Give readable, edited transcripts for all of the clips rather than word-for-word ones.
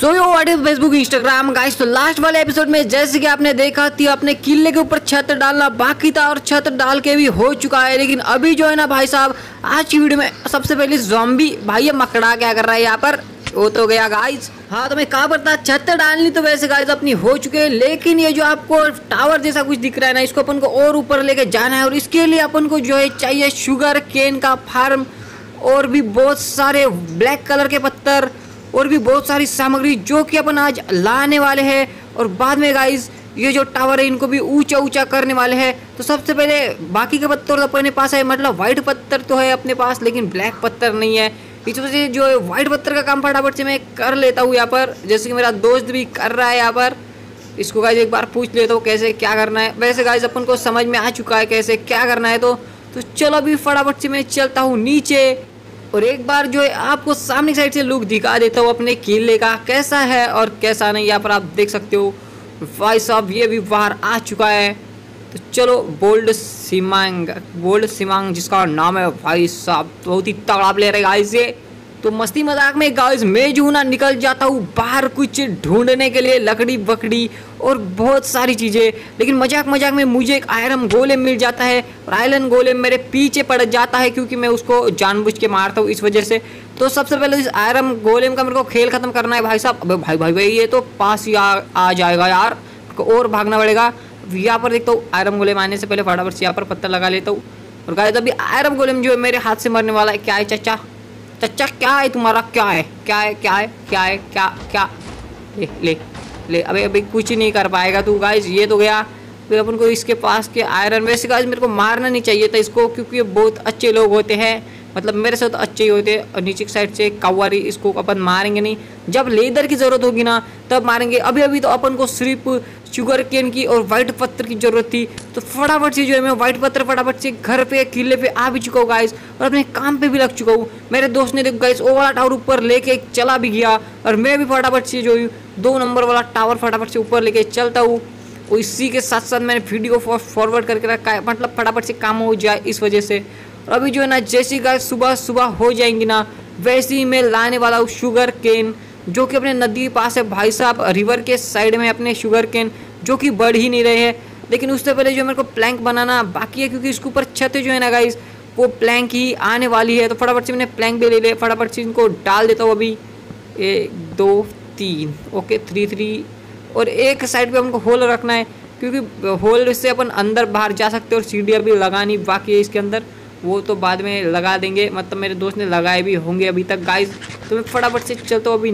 So yo what is Facebook Instagram guys. तो last वाले episode में जैसे कि आपने देखा थी अपने किले के ऊपर छत डालना बाकी था और छत डाल के भी हो चुका है। लेकिन अभी जो है ना भाई साहब आज की वीडियो में सबसे पहले ज़ॉम्बी भाई ये मकड़ा क्या कर रहा है यहाँ पर, वो तो गया गाइस। हाँ तो मैं कहा पर था छत डालनी तो वैसे गाइस अपनी हो चुके हैं, लेकिन ये जो आपको टावर जैसा कुछ दिख रहा है ना इसको अपन को और ऊपर लेके जाना है और इसके लिए अपन को जो है चाहिए शुगर केन का फार्म और भी बहुत सारे ब्लैक कलर के पत्थर और भी बहुत सारी सामग्री जो कि अपन आज लाने वाले हैं। और बाद में गाइस ये जो टावर है इनको भी ऊंचा ऊंचा करने वाले हैं। तो सबसे पहले बाकी के पत्थर तो अपने पास है, मतलब वाइट पत्थर तो है अपने पास लेकिन ब्लैक पत्थर नहीं है। इस वजह से जो वाइट पत्थर का काम फटाफट से मैं कर लेता हूँ यहाँ पर, जैसे कि मेरा दोस्त भी कर रहा है यहाँ पर। इसको गाइस एक बार पूछ लेता हूँ कैसे क्या करना है। वैसे गाइस अपन को समझ में आ चुका है कैसे क्या करना है। तो चलो अभी फटाफट से मैं चलता हूँ नीचे और एक बार जो है आपको सामने की साइड से लुक दिखा देता हूँ अपने किले का कैसा है और कैसा नहीं। यहाँ पर आप देख सकते हो भाई साहब ये भी बाहर आ चुका है। तो चलो बोल्ड सिमांग जिसका नाम है भाई साहब, बहुत ही तगड़ा प्लेयर है गाइस ये। तो मस्ती मजाक में गाइस मैं जो ना निकल जाता हूँ बाहर कुछ ढूंढने के लिए, लकड़ी बकड़ी और बहुत सारी चीज़ें। लेकिन मजाक मजाक में मुझे एक आयरन गोलेम मिल जाता है और आयरन गोलेम मेरे पीछे पड़ जाता है क्योंकि मैं उसको जानबूझ के मारता हूँ इस वजह से। तो सबसे पहले इस आयरन गोलेम का मेरे को खेल खत्म करना है भाई साहब। अबे भाई भाई भाई ये तो पास ही आ जाएगा यार, और भागना पड़ेगा। यहाँ पर देखता हूँ आयरन गोलेम आने से पहले फटाफट से यहाँ पर पत्थर लगा लेता हूँ। और गाइस अभी आयरन गोलेम जो है मेरे हाथ से मरने वाला है। क्या है चाचा, चाचा क्या है तुम्हारा, क्या है क्या है क्या है क्या है क्या क्या, ले ले ले। अबे अभी कुछ नहीं कर पाएगा तू गाइस, ये तो गया। फिर अपन को इसके पास के आयरन, वैसे गाइस मेरे को मारना नहीं चाहिए था इसको क्योंकि ये बहुत अच्छे लोग होते हैं, मतलब मेरे से तो अच्छे ही होते हैं। और नीचे की साइड से कव्वारी, इसको अपन मारेंगे नहीं, जब लेदर की ज़रूरत होगी ना तब मारेंगे। अभी अभी तो अपन को सिर्फ शुगर केन की और वाइट पत्थर की ज़रूरत थी। तो फटाफट से जो है मैं वाइट पत्थर फटाफट से घर पे किले पे आ भी चुका हूँ गाइस और अपने काम पे भी लग चुका हूँ। मेरे दोस्त ने देखो गाइस वो वाला टावर ऊपर लेके चला भी गया और मैं भी फटाफट से जो 2 नंबर वाला टावर फटाफट से ऊपर लेके चलता हूँ। और इसी के साथ साथ मैंने वीडियो फॉरवर्ड करके रखा है, मतलब फटाफट से काम हो जाए इस वजह से। और अभी जो है ना जैसी गाइस सुबह सुबह हो जाएंगी ना वैसे ही मैं लाने वाला हूँ शुगर केन जो कि अपने नदी के पास है भाई साहब, रिवर के साइड में अपने शुगर केन जो कि बढ़ ही नहीं रहे हैं। लेकिन उससे पहले जो मेरे को प्लैंक बनाना बाकी है क्योंकि इसके ऊपर छत जो है ना गाइस वो प्लैंक ही आने वाली है। तो फटाफट से मैंने प्लैंक भी ले लिया, फटाफट से इनको डाल देता हूँ अभी 1 2 3 ओके 3 और एक साइड पे हमको होल रखना है क्योंकि होल से अपन अंदर बाहर जा सकते हैं। और सीढ़ियाँ भी लगानी बाकी है इसके अंदर, वो तो बाद में लगा देंगे, मतलब मेरे दोस्त ने लगाए भी होंगे अभी तक गाइस। तो मैं फटाफट से चलता हूँ अभी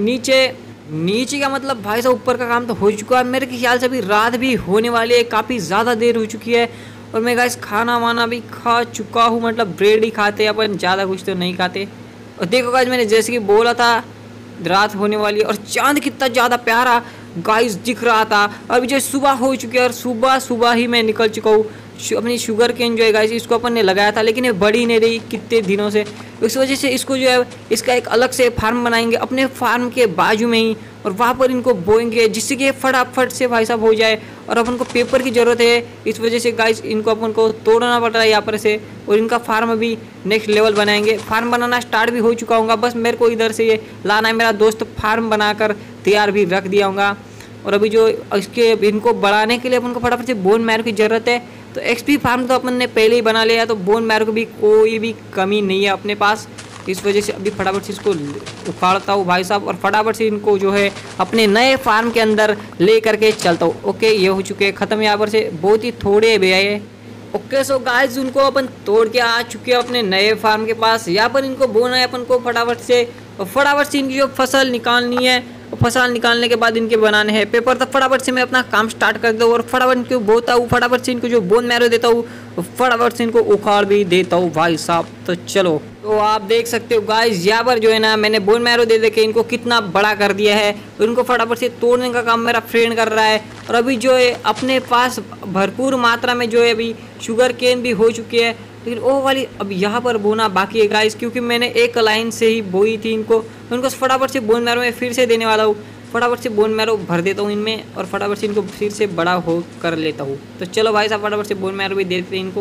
नीचे का मतलब भाई साहब ऊपर का काम तो हो चुका है। मेरे ख्याल से अभी रात भी होने वाली है, काफ़ी ज़्यादा देर हो चुकी है। और मैं गाइस खाना वाना भी खा चुका हूँ, मतलब ब्रेड ही खाते हैं अपन, ज़्यादा कुछ तो नहीं खाते। और देखो गाइस मैंने जैसे कि बोला था रात होने वाली है और चाँद कितना ज़्यादा प्यारा गाइस दिख रहा था। अभी जो सुबह हो चुकी है और सुबह सुबह ही मैं निकल चुका हूँ। अपनी शुगर केन जो है गाइस इसको अपन ने लगाया था लेकिन ये बढ़ी नहीं रही कितने दिनों से, इस वजह से इसको जो है इसका एक अलग से फार्म बनाएंगे अपने फार्म के बाजू में ही और वहाँ पर इनको बोएंगे जिससे कि फटाफट से भाई साहब हो जाए। और अपन को पेपर की ज़रूरत है, इस वजह से गाइस इनको अपन को तोड़ना पड़ रहा है यहाँ पर से। और इनका फार्म अभी नेक्स्ट लेवल बनाएंगे। फार्म बनाना स्टार्ट भी हो चुका होगा, बस मेरे को इधर से ये लाना है। मेरा दोस्त फार्म बनाकर तैयार भी रख दिया होगा। और अभी जो इसके इनको बढ़ाने के लिए अपन को फटाफट से बोन मैरो की ज़रूरत है। तो एक्सपी फार्म तो अपन ने पहले ही बना लिया, तो बोन मैरो की भी कोई भी कमी नहीं है अपने पास। इस वजह से अभी फटाफट से इसको उखाड़ता हूँ भाई साहब और फटाफट से इनको जो है अपने नए फार्म के अंदर ले करके चलता हूँ। ओके ये हो चुके हैं ख़त्म, यहाँ पर से बहुत ही थोड़े भैया ये। ओके सो गाइस उनको अपन तोड़ के आ चुके हैं अपने नए फार्म के पास। यहाँ पर इनको बोना है अपन को फटाफट से, और फटाफट से इनकी जो फसल निकालनी है, फसल निकालने के बाद इनके बनाने हैं पेपर। तब फटाफट से मैं अपना काम स्टार्ट कर दूँ और फटाफट इनको बोता हूँ, फटाफट से इनको जो बोन मैरो देता हूँ फटाफट से इनको उखाड़ भी देता हूँ भाई साहब। तो चलो तो आप देख सकते हो गाइस यहाँ पर जो है ना मैंने बोन मैरो दे दे के इनको कितना बड़ा कर दिया है। और इनको फटाफट से तोड़ने का काम मेरा फ्रेंड कर रहा है। और अभी जो है अपने पास भरपूर मात्रा में जो है अभी शुगर केन भी हो चुकी है, लेकिन वो वाली अब यहाँ पर बोना बाकी है गाइस क्योंकि मैंने एक लाइन से ही बोई थी इनको फटाफट से बोन मैरो में फिर से देने वाला हूँ। फटाफट से बोन मैरो भर देता हूँ इनमें और फटाफट से इनको फिर से बड़ा हो कर लेता हूँ। तो चलो भाई साहब फटाफट से बोन मैरो भी दे देते हैं इनको।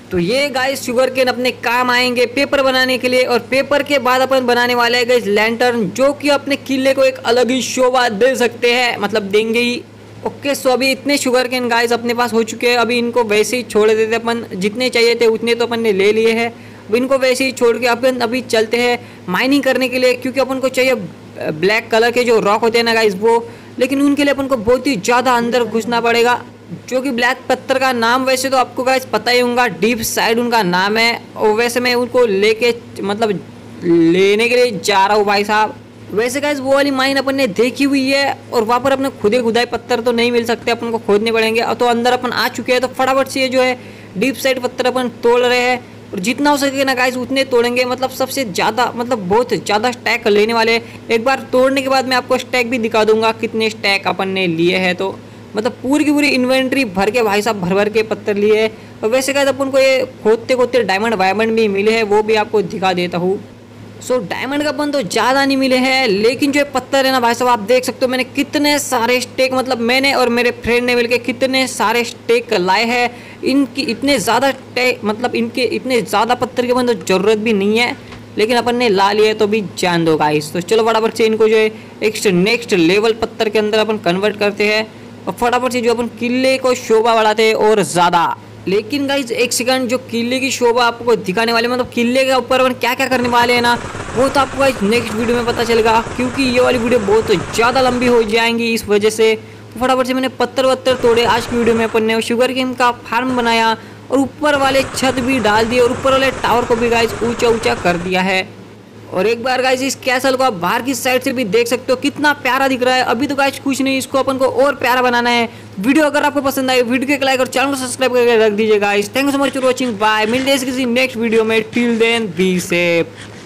तो ये गाइस शुगर केन अपने काम आएंगे पेपर बनाने के लिए। और पेपर के बाद अपन बनाने वाले हैं गाइस लैंटर्न, जो कि अपने किले को एक अलग ही शोभा दे सकते हैं, मतलब देंगे ही। ओके सो अभी इतने शुगर केन गाइस अपने पास हो चुके हैं। अभी इनको वैसे ही छोड़ देते अपन, जितने चाहिए थे उतने तो अपन ने ले लिए हैं। अब इनको वैसे ही छोड़ के अपन अभी चलते हैं माइनिंग करने के लिए, क्योंकि अपन को चाहिए ब्लैक कलर के जो रॉक होते हैं ना गाइस वो। लेकिन उनके लिए अपन को बहुत ही ज़्यादा अंदर घुसना पड़ेगा, जो कि ब्लैक पत्थर का नाम वैसे तो आपको गाइस पता ही होगा, डीप साइड उनका नाम है। और वैसे मैं उनको लेके मतलब लेने के लिए जा रहा हूँ भाई साहब। वैसे गाइस वो वाली माइन अपन ने देखी हुई है, और वहाँ पर अपने खुदे खुदाई पत्थर तो नहीं मिल सकते, अपन को खोदने पड़ेंगे। तो अंदर अपन आ चुके हैं, तो फटाफट से जो है डीप साइड पत्थर अपन तोड़ रहे हैं। और जितना हो सके ना गाइस उतने तोड़ेंगे, मतलब सबसे ज़्यादा मतलब बहुत ज़्यादा स्टैक लेने वाले हैं। एक बार तोड़ने के बाद मैं आपको स्टैक भी दिखा दूंगा कितने स्टैक अपन ने लिए हैं। तो मतलब पूरी की पूरी इन्वेंट्री भर के भाई साहब भर भर के पत्थर लिए हैं। और वैसे गाइस अपन को ये खोदते खोदते डायमंड वायमंड भी मिले हैं, वो भी आपको दिखा देता हूँ। सो डायमंड का अपन तो ज़्यादा नहीं मिले हैं, लेकिन जो पत्थर है ना भाई साहब आप देख सकते हो मैंने कितने सारे स्टेक, मतलब मैंने और मेरे फ्रेंड ने मिलकर कितने सारे स्टेक लाए हैं। इनकी इतने ज़्यादा मतलब इनके इतने ज़्यादा पत्थर की अपन तो ज़रूरत भी नहीं है, लेकिन अपन ने ला लिए तो भी जान दो गाइस। तो चलो फटाफट से इनको जो है एक नेक्स्ट लेवल पत्थर के अंदर अपन कन्वर्ट करते हैं, और फटाफट से जो अपन किले को शोभा बढ़ाते हैं और ज़्यादा। लेकिन गाइज एक सेकंड, जो किले की शोभा आपको दिखाने वाले, मतलब किले के ऊपर अपन क्या क्या करने वाले हैं ना, वो तो आपको गाइज नेक्स्ट वीडियो में पता चलेगा, क्योंकि ये वाली वीडियो बहुत ज़्यादा लंबी हो जाएंगी इस वजह से। तो फटाफट से मैंने पत्थर वत्थर तोड़े आज की वीडियो में। अपन ने शुगर केन का फार्म बनाया, और ऊपर वाले छत भी डाल दिए, और ऊपर वाले टावर को भी गाइज ऊंचा ऊंचा कर दिया है। और एक बार गाइज इस कैसल को आप बाहर की साइड से भी देख सकते हो, कितना प्यारा दिख रहा है। अभी तो गाइज कुछ नहीं, इसको अपन को और प्यारा बनाना है। वीडियो अगर आपको पसंद आए वीडियो को एक लाइक और चैनल को सब्सक्राइब करके रख दीजिए guys. Thank you so much for watching, bye. मिलते हैं किसी नेक्स्ट वीडियो में, टिल देन बी सेफ।